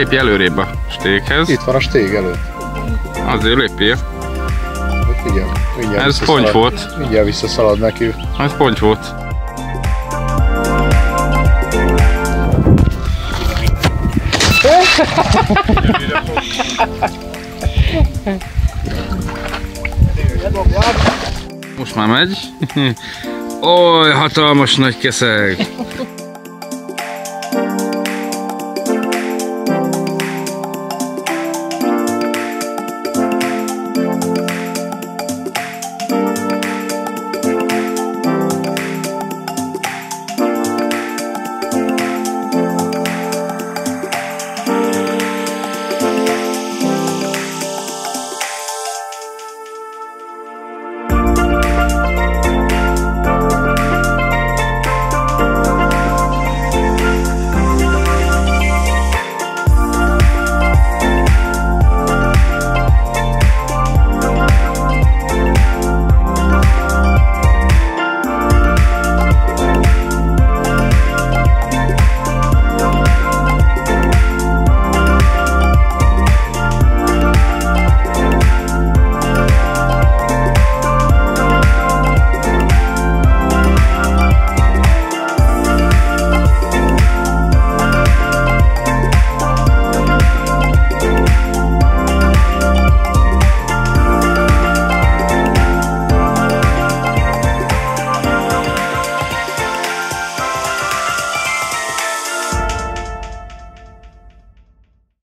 Lépj előrébb a stéghez. Itt van a stég előtt. Azért lépjél. Mindjárt ez ponty volt. Mindjárt visszaszalad neki. Ez ponty volt. Most már megy. Oly, hatalmas nagy keszeg.